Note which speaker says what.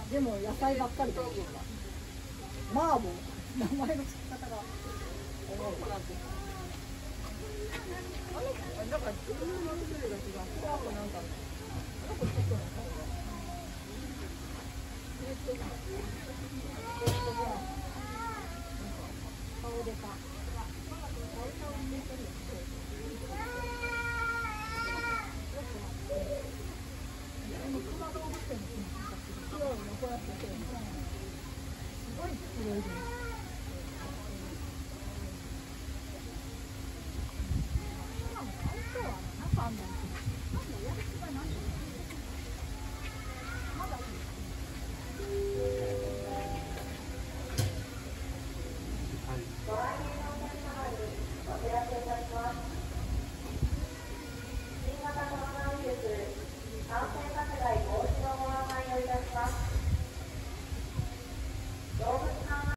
Speaker 1: でも野菜ばっかりだよ。麻婆、名前の付け方がおもろい。だから自分の種類が違う。なんか顔でか。すごい黒いです。